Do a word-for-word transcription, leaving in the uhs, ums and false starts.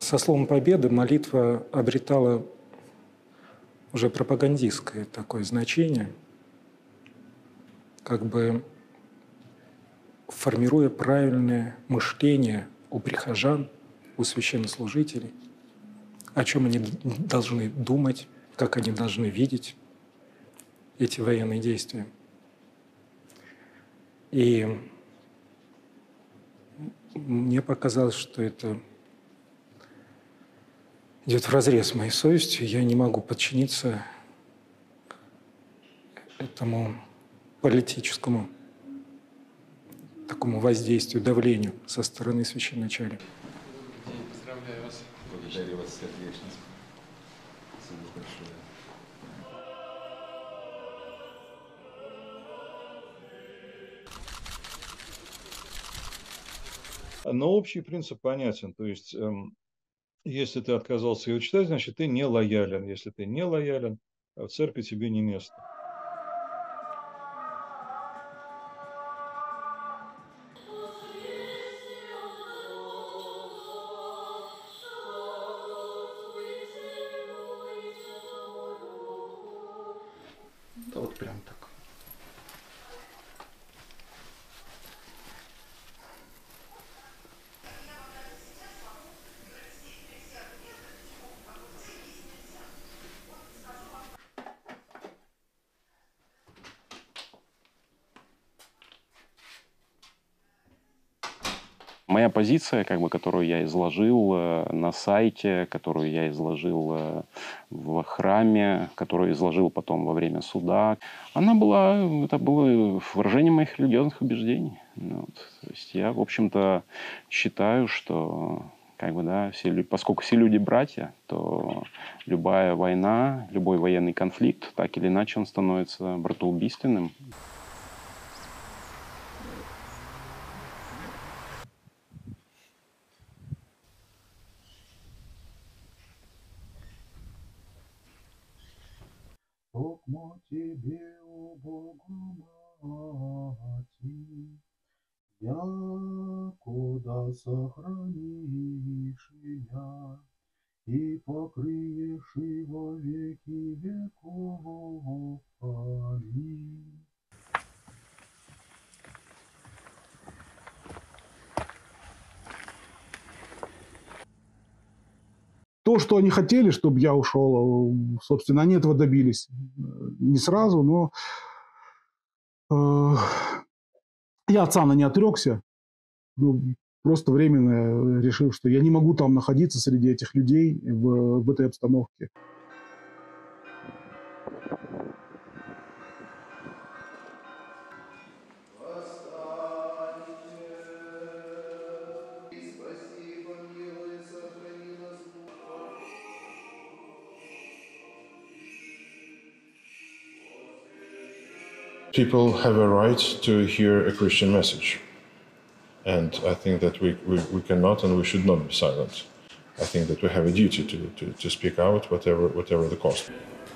Со словом «победа» молитва обретала уже пропагандистское такое значение, как бы формируя правильное мышление у прихожан, у священнослужителей, о чем они должны думать, как они должны видеть эти военные действия. И мне показалось, что это идет вразрез с моей совестью. Я не могу подчиниться этому политическому такому воздействию, давлению со стороны священначалия. Поздравляю вас. Благодарю вас сердечно. Спасибо большое. Но общий принцип понятен. То есть, эм, если ты отказался его читать, значит, ты не лоялен. Если ты не лоялен, в церкви тебе не место. Да вот прям так. Моя позиция, как бы, которую я изложил э, на сайте, которую я изложил э, в храме, которую изложил потом во время суда, она была, это было выражение моих религиозных убеждений. Вот. То есть я, в общем-то, считаю, что как бы, да, все, поскольку все люди братья, то любая война, любой военный конфликт, так или иначе, он становится братоубийственным. Токмо тебе, о Богомати, якуда сохранишь меня и покрыешь и во веки веков. Аминь. То, что они хотели, чтобы я ушел, собственно, они этого добились. Не сразу, но э, я от сана не отрекся. Ну, просто временно решил, что я не могу там находиться среди этих людей в, в этой обстановке. People have a right to hear a Christian message. And I think that we, we, we cannot and we should not be silent. I think that we have a duty to, to, to speak out, whatever, whatever the cost.